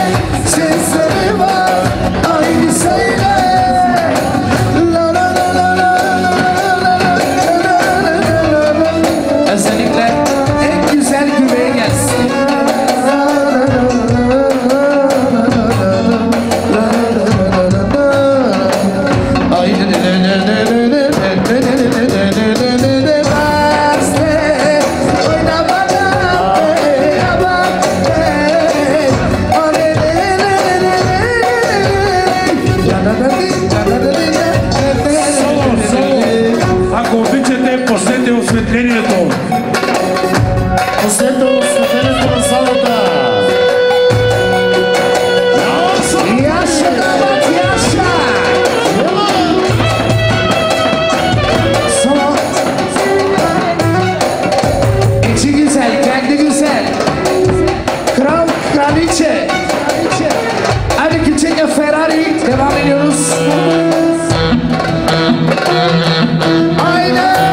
sesleri var, aynı söyle. Özellikle en güzel güveye gelsin. Ако обичате, пуснете осветлението. Пуснете осветлението на залата. Yaşa damat yaşa. Son. İçi güzel, kendi güzel. Kral, kraliçe. Hadi küçük Ferrari, devam ediyoruz. Aynen.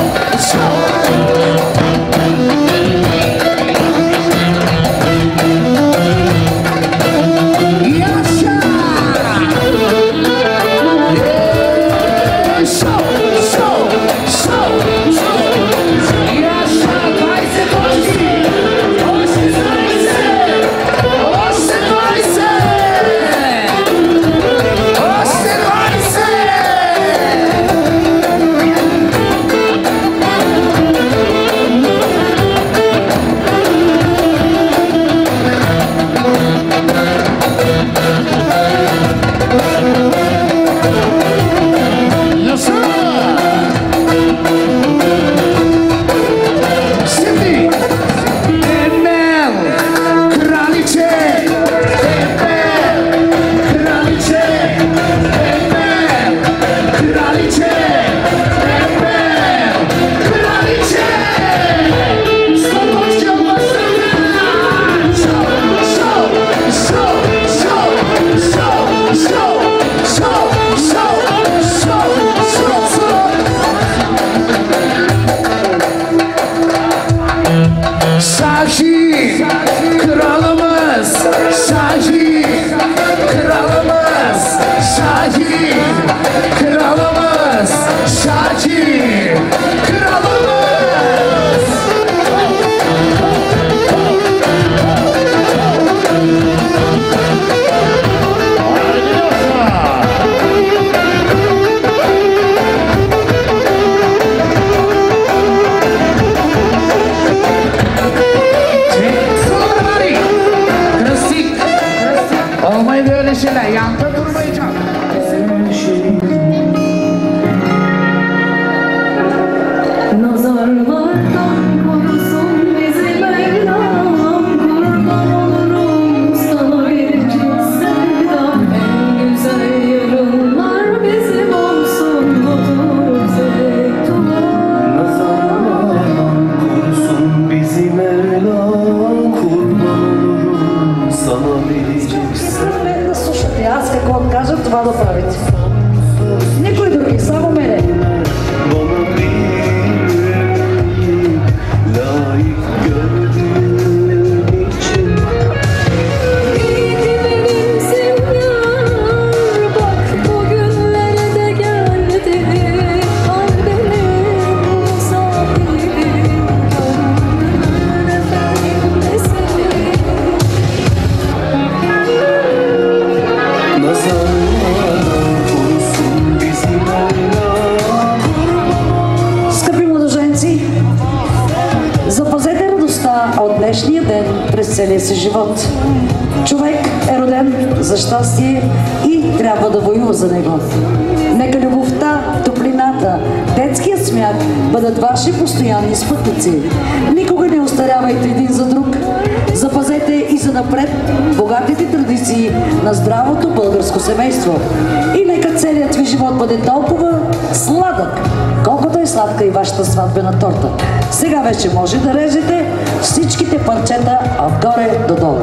Целия си живот. Човек е роден за щастие и трябва да воюва за него. Нека любовта, топлината, детският смях бъдат ваши постоянни спътници. Никога не остарявайте един за друг. Запазете и занапред богатите традиции на здравото българско семейство. И нека целият ви живот бъде толкова сладък, колкото е сладка и вашата сватбена торта. Сега вече може да режете всичките парчета отгоре до долу.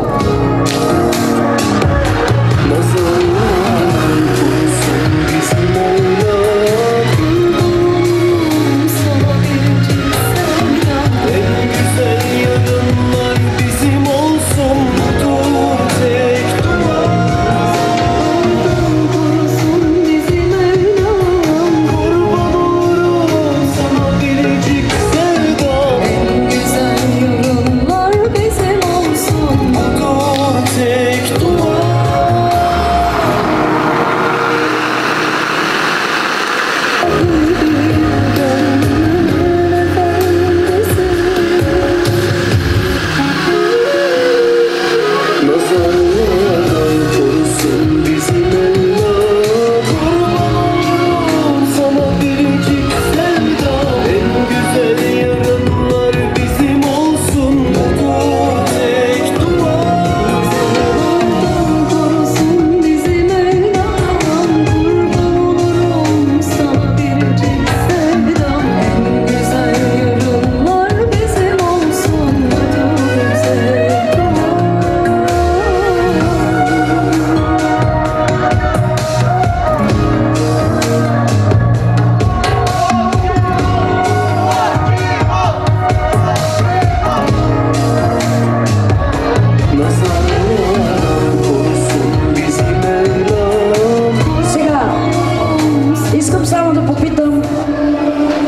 Bizim olsun dur tek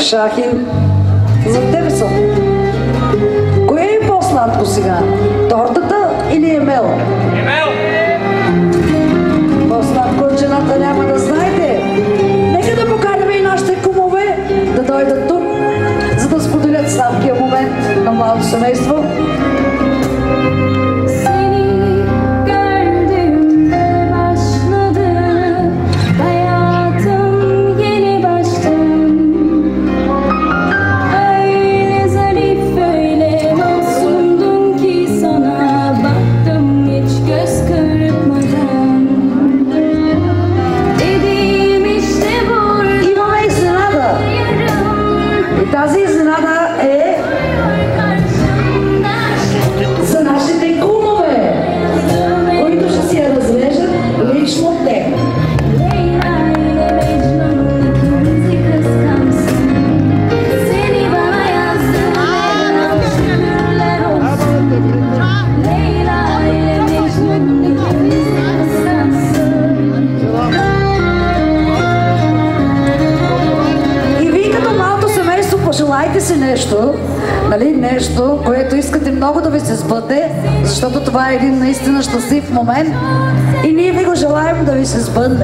Шахин, за тебе съм. Кое е по-сладко сега? Тортата или емел? Емел! По-сладко от жената няма да знаете. Нека да поканим и нашите кумове да дойдат тук, за да споделят сладкия момент на младото семейство. Тази изненада е за нашите кумове, които ще си я разрежат лично те. Пожелайте си нещо, нали, нещо, което искате много да ви се сбъдне, защото това е един наистина щастлив момент и ние ви го желаем да ви се сбъдне.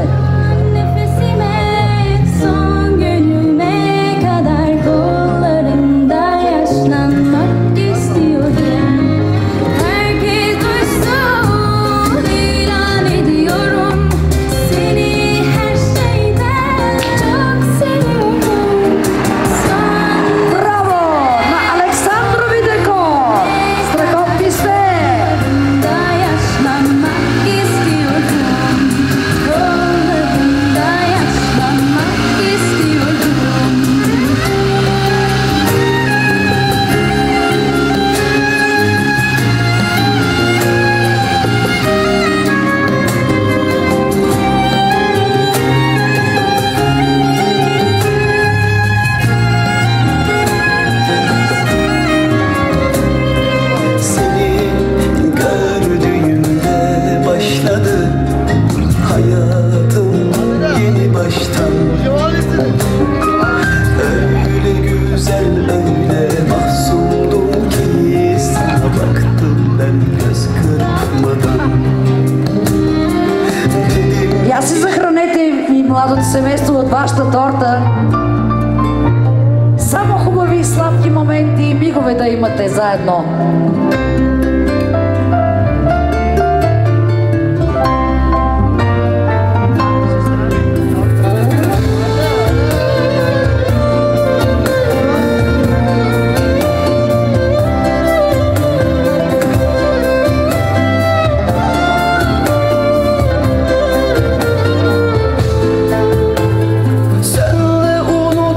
Я си захранете и младото семейство от вашата торта. Само хубави и сладки моменти и мигове да имате заедно.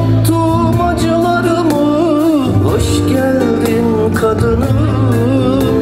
Kadınım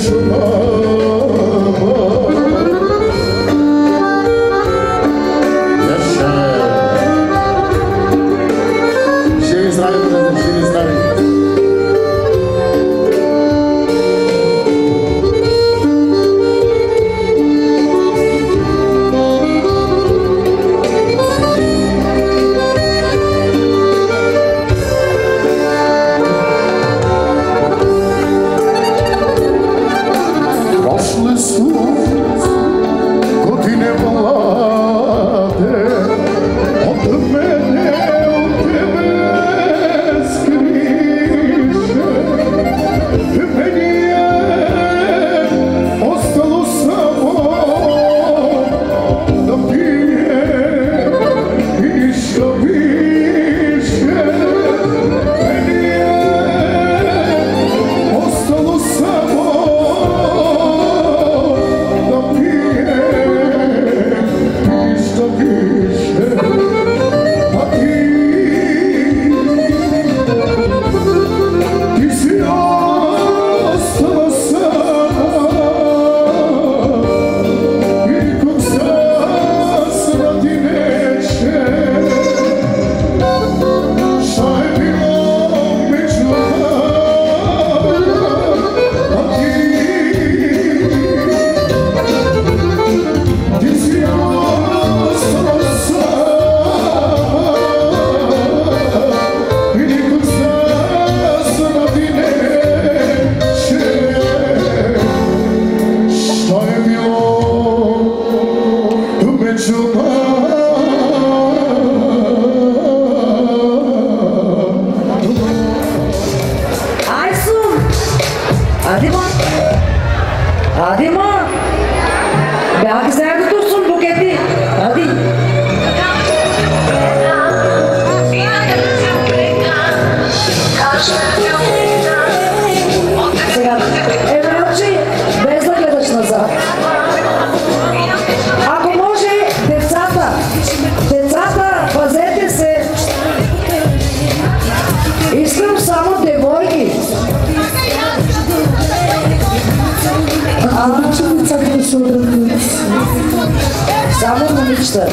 Само момичета.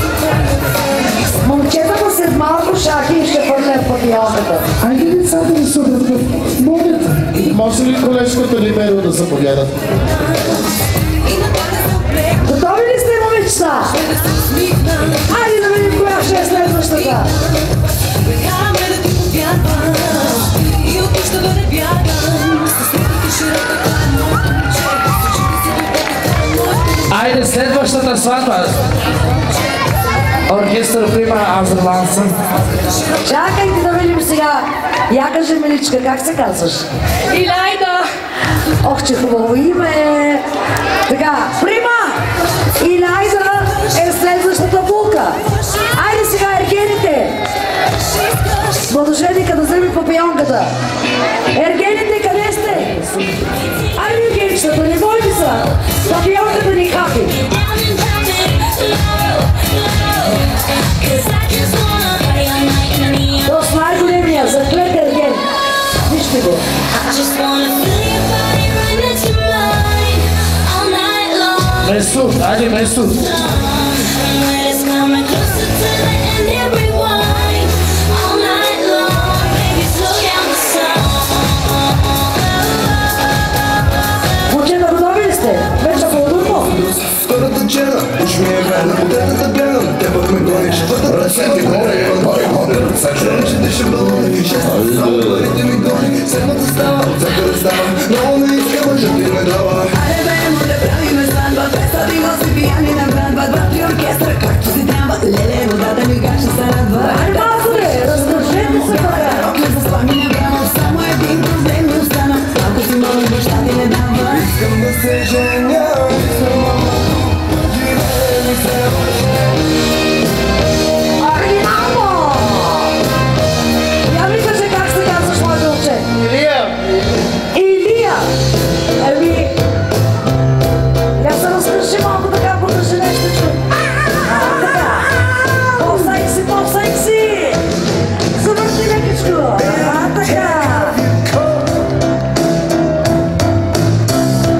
Момчетата след малко шахи ще фърлят по пионката. Айде децата да се обърнат. Молят. Може ли колежката Либеро да заповядат? Готови ли сте, момичета? Айде да видим коя ще е следващата. Айде следващата сватба. Оркестър Прима Азерлансън. Чакайте да видим сега. Я кажи, миличка, как се казваш? Илайда! Ох, че хубаво име! Така, Прима! Илайда е следващата булка. Айде сега, ергените! Младоженика да вземе папионката. Ергените, къде сте? Айде, ергеничата, не бойте са! Папионката ни хапи! То с най-големия, заклет ерген. Вижте го. Месут, айде Месут. Момчета, готови ли сте? Вече по-удобно? Втората черна, уж ми е верна, по третата гледам, те пък ме гониш, ръцете горе, че деше балони, честно, само парите ми гони, седмата става, от всяка раздава, много не иска мъжът ти ме дава. Айде бе, му да правиме сватба, представи гости пияни на брадва, брати оркестър, както си трябва, леле, водата ми как ще се радва. Айде малко бе, разкажете се пъка. Рок не заслами не брано, само един проблем ми остана, малко си моят баща ти не дава. Искам да се женя, Оригинално! Я ми кажи как се казваш, моето момче. Илия! Илия! Еми... Я се разкажи малко така, покажи нещо, че... Така! По-секси, по-секси! Завърти лекичко! Така!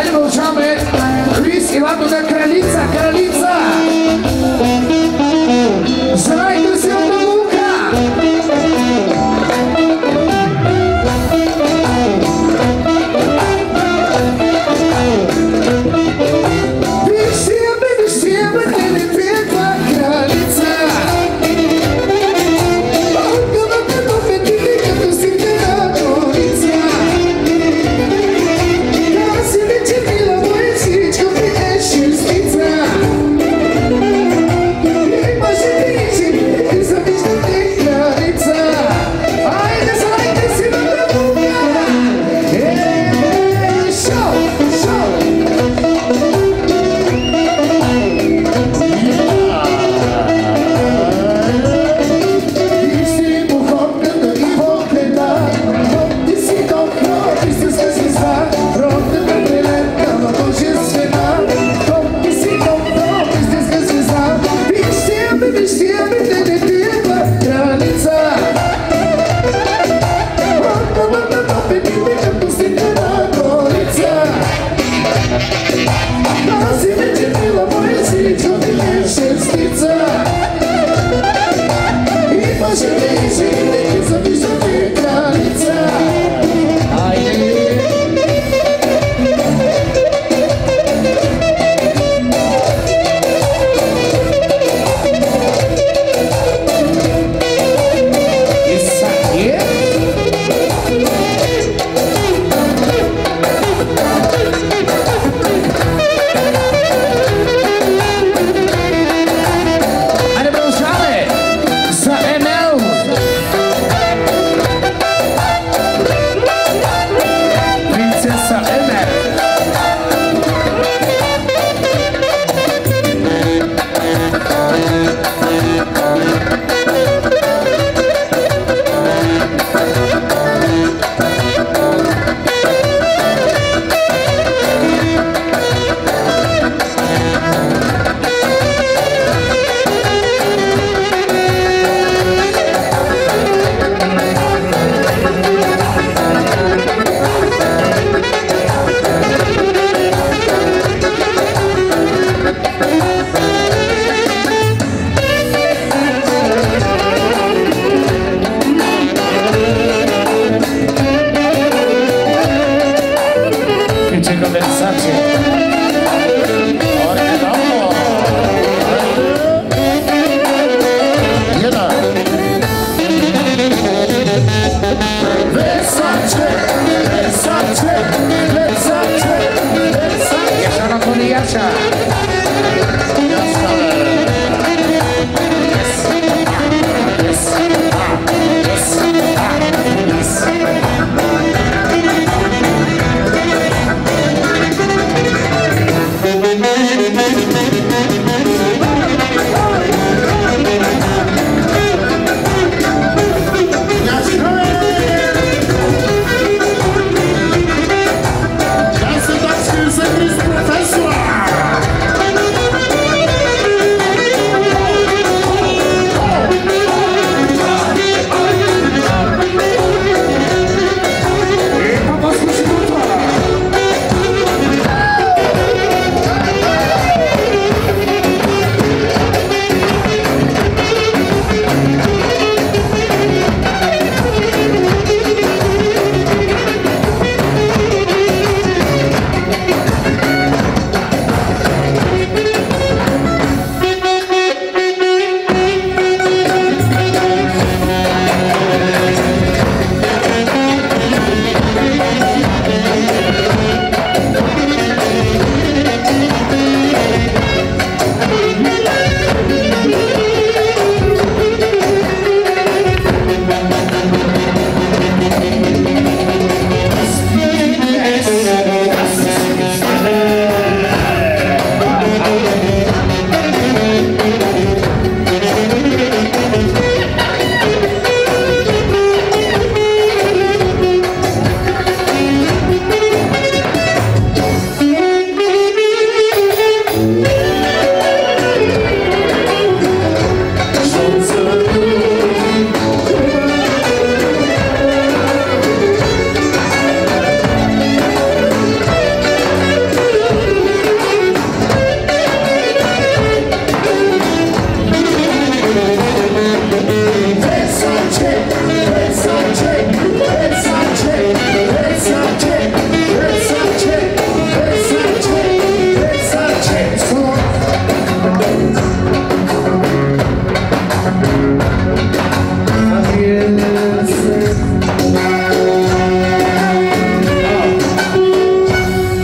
Хайде научаваме Крис Иванова Кралица, Кралица! За най-красивата мука! Вижте, не пеква кралица! Огъвате до петите, като сите на корица! Кази ми, че мила моя всичко ми е шестица! Имаше тичи, и завиждате кралица! Айде, зайте си на тъмука! Шоу, шоу! Professor!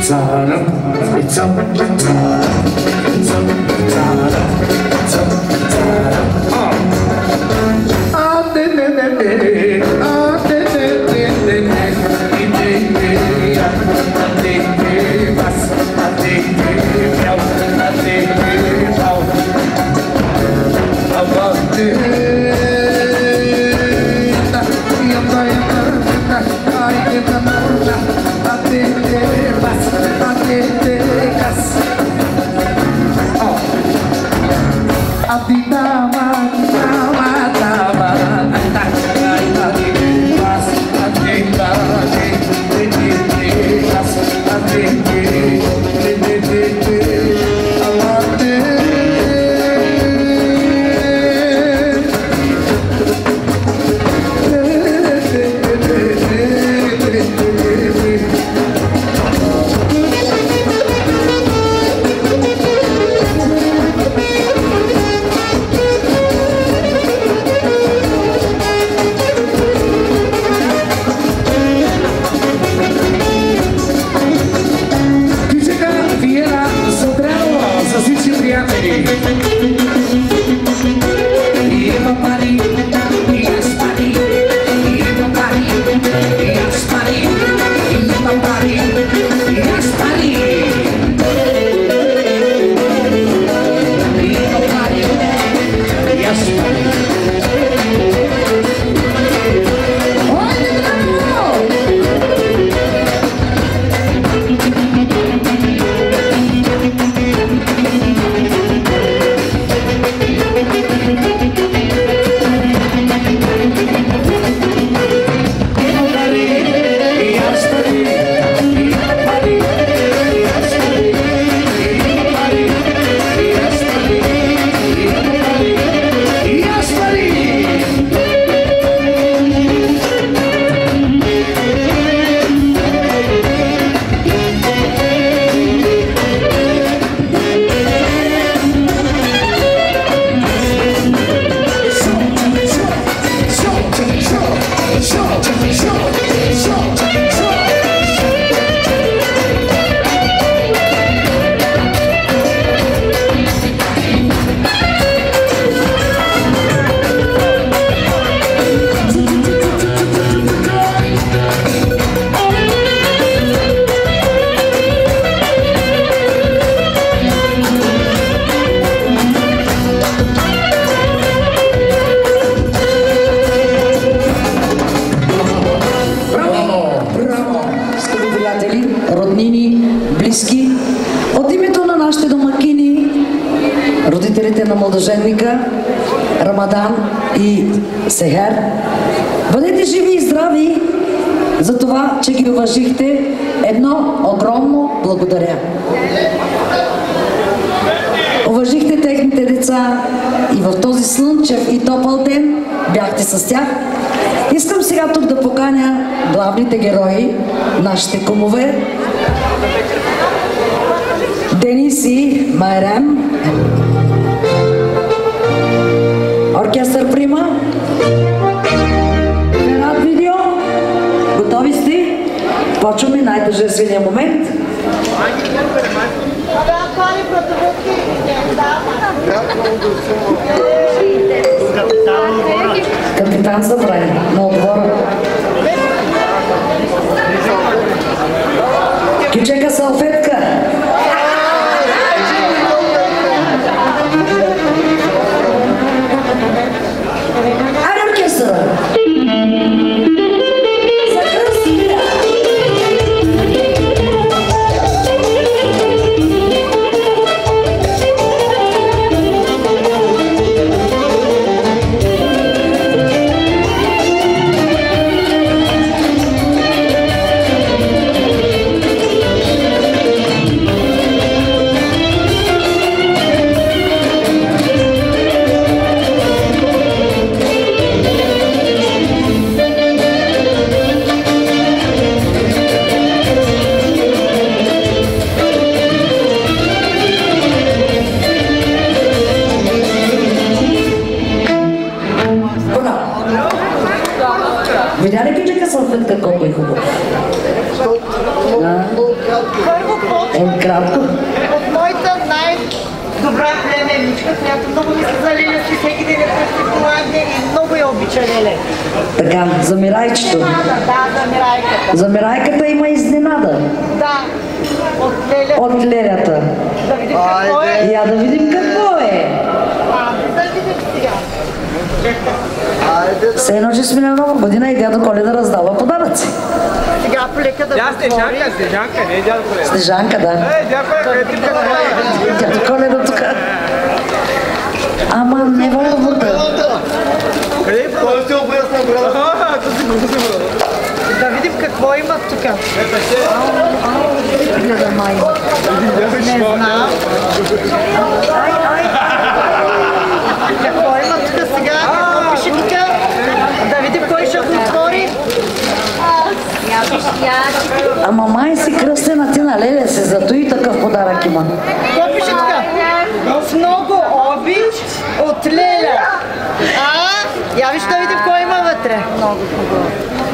на младоженника Рамадан и Сехер. Бъдете живи и здрави за това, че ги уважихте. Едно огромно благодаря. Уважихте техните деца и в този слънчев и топъл ден бяхте с тях. Искам сега тук да поканя главните герои, нашите кумове, Денис и Майрем, оркестър Прима, Фенат Видео. Готови сте? Почваме най-тържествения момент. Капитан Забрай на отбора. Кичека салфетка. Айде оркестъра. Кратко. От моята най-добра племенничка, която много ми се за Леля си всеки ден е пръсти помагне и много я обича Леля. Така, за Мирайчето. Да, за Мирайката. За Мирайката има изненада. Да, от Леля. От Лелята. Да видим какво е. Я да видим какво е. Да видим сега. Все едно, че сме на Нова година и дядо Коледа раздава подаръци. Сега полека да го отвори. Снежанка, не дядо Коледа. Снежанка, да. Дядо Коледа тук. Ама не вълнувате. Къде е? Той сте обясна, брат. Да видим какво има тук. Гледа май. Не знам. Какво има тук сега? Какво пише тук? Да видим кой ще го отвори. Ама май си кръстена ти на Леля си, зато и такъв подарък има. Какво пише тук? С много обич от Леля. Я виж да видим кой има вътре. Много хубаво.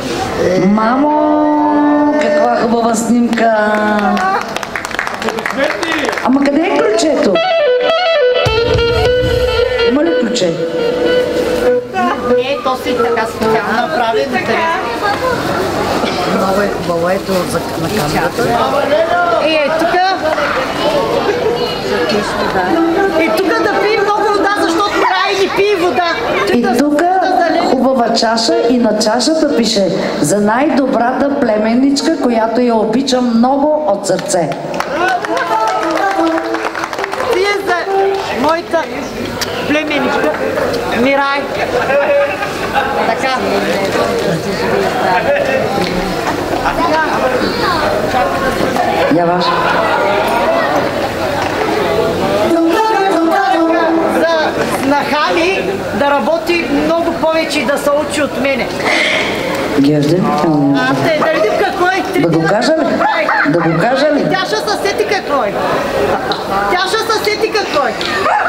Мамо, каква хубава снимка! Ама къде е ключето? Има ли ключе? Не, то си така специално направен. Много е хубаво, ето на камерата. И е тук. И тук да пие много вода, защото Рай не пие вода. И тук хубава чаша и на чашата пише за най-добрата племенничка, която я обичам много от сърце. Тие за моята племенничка Мирай. Така. Я ваш. На Хами да работи много повече и да се учи от мене. Гежде? Да видим какво е. Да го кажа ли? Да го кажа ли? Тя ще се сети какво е. Тя ще се сети какво е.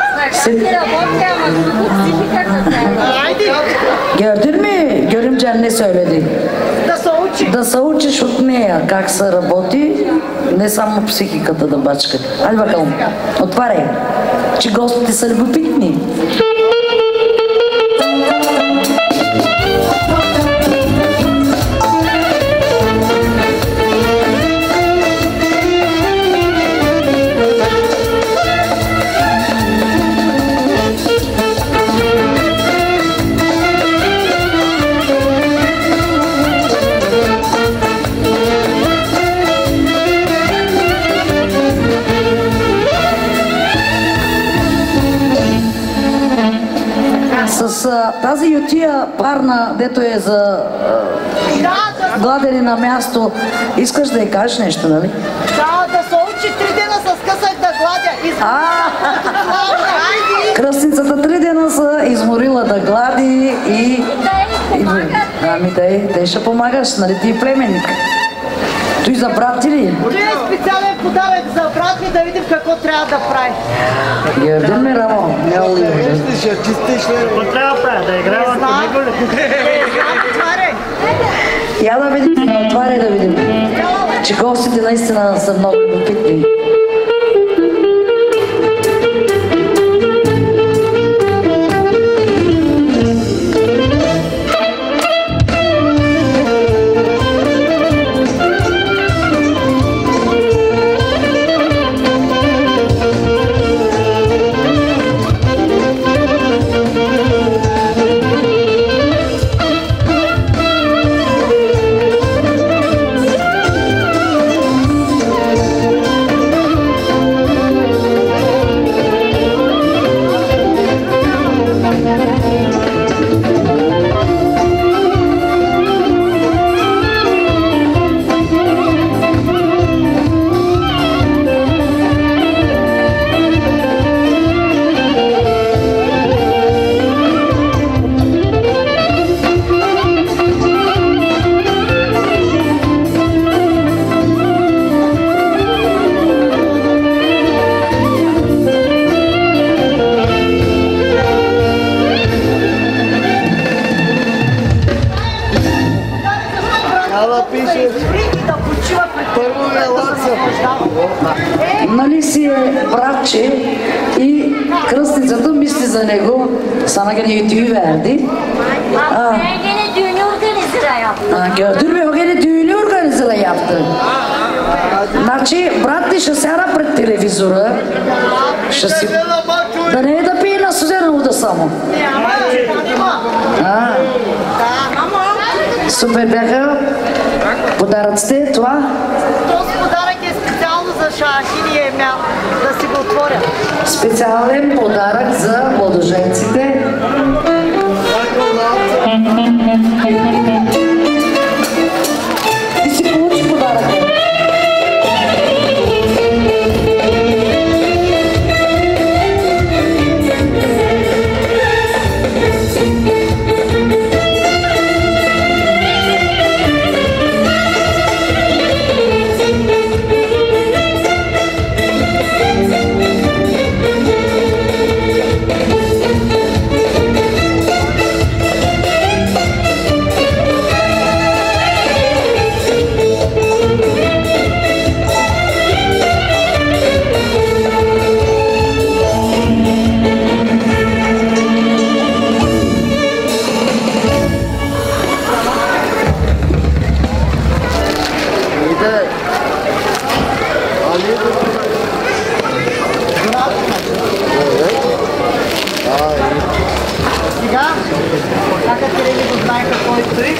Haydi. Gördün mü? Görümcen ne söyledi? Да се учи. Да се учиш от нея как се работи, не само психиката да бачка. Айде бакалом, отваряй, че гостите са любопитни. С тази ютия парна, дето е за гладени на място, искаш да й кажеш нещо, нали? Да се учи 3 дена с късък да гладя. Кръстницата 3 дена са изморила да глади и... Ами да ще помагаш, нали ти и племенник. Той за брат ти ли? Той е специален подарък за брат ми, да видим какво трябва да прави. Герден ми, Рамо, не оливи. Какво трябва да прави? Да играе върху него ли? Отваряй. Я да видим, отваряй да видим. Че гостите наистина са много любопитни. Нали си е братче и кръстницата мисли за него. Sana gene düğün verdi. Ben gene düğünü organize yaptım. Gördün mü? O gene düğünü organize yaptı. Значи, брат ти ще сяда пред телевизора, ще си... Да не е да пие на студена вода само. Супер бяха подаръците, това. Този подарък е специално за Шахин и Емя, да си го отворя. Специален подарък за младоженците. И си получи подаръка. Сега, чакат ли го знае какво е трик?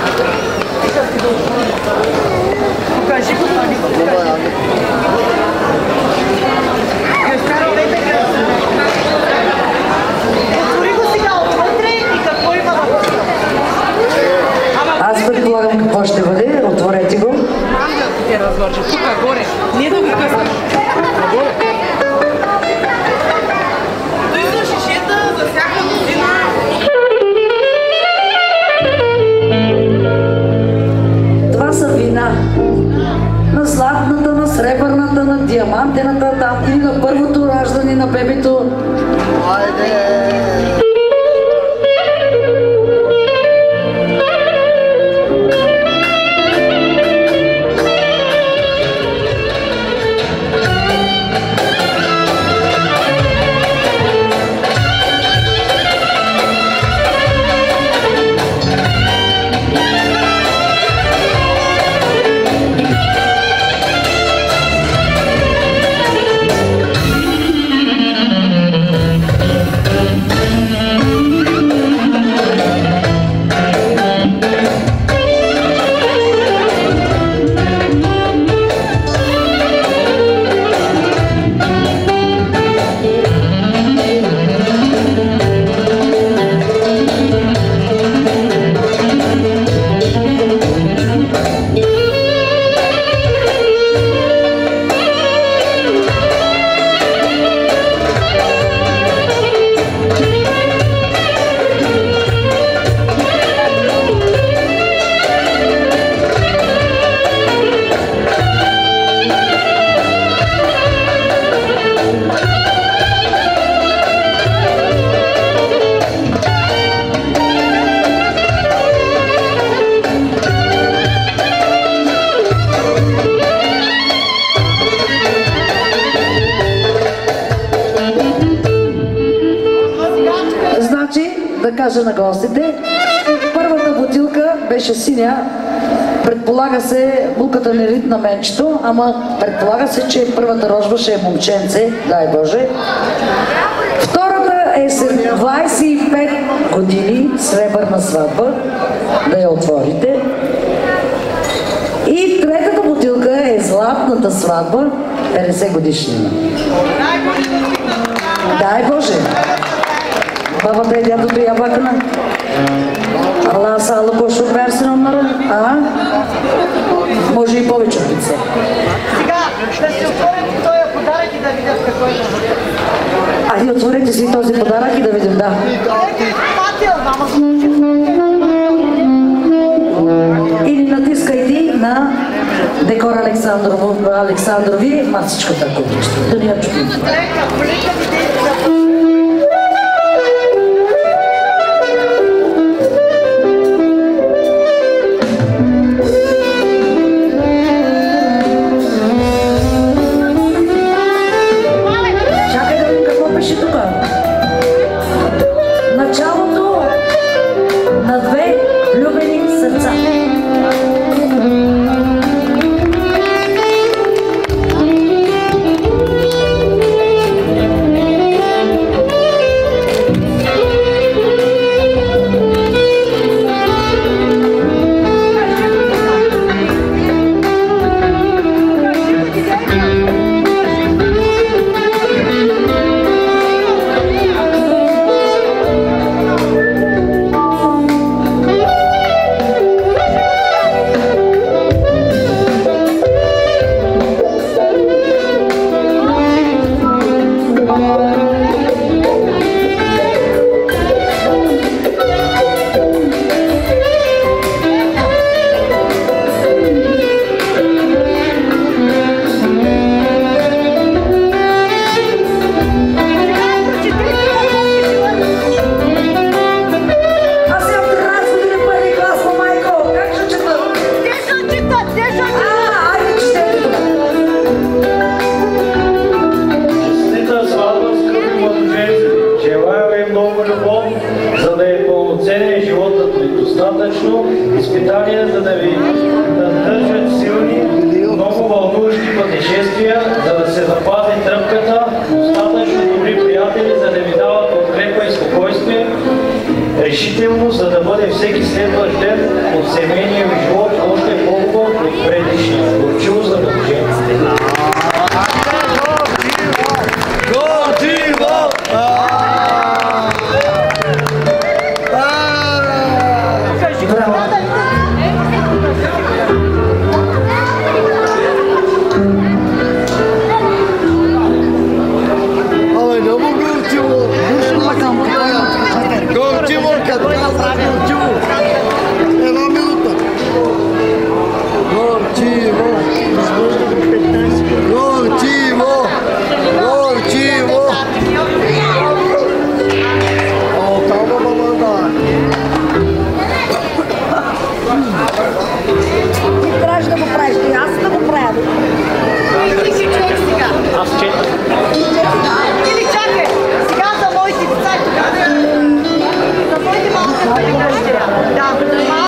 Покажи го това, Нико, покажи. Отвори го сега отвътре и какво има вътре? Аз предполагам какво ще бъде, отворете го. Ангел ти разлъчи, тук горе, не да го късаш. Той за шишета за всяка година. Това са вина. На златната, на сребърната, на диамантената, там или на първото раждане на бебето. Да кажа на гостите, първата бутилка беше синя, предполага се, булката не ритна менчето, ама предполага се, че първата рожба ще е момченце, дай Боже. Втората е 25 години, сребърна сватба, да я отворите. И третата бутилка е златната сватба, 50 годишнина. Дай Боже! Бабата и дядото я бакна. Ала сало кошу верси номера. Може и повече от лице. Сега да си отворим този подарък и да видят какво е вътре. Айде отворете си този подарък и да видим, да. Или натискайте на Декор Александрови масичката, ако обичате. Да ни я чуем. Изпитания, за да ви държат силни, много вълнуващи пътешествия, за да се запази тръпката, достатъчно добри приятели, за да ви дават подкрепа и спокойствие, решително, за да бъде всеки следващ ден от семейния ви живот още по-хубав от предишния. Горчиво задължение. Една минута. Горчиво.